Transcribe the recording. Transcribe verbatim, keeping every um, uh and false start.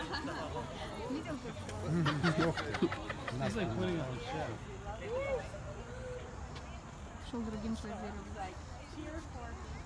Видел как? It's like putting on a show. Шел другим позировать.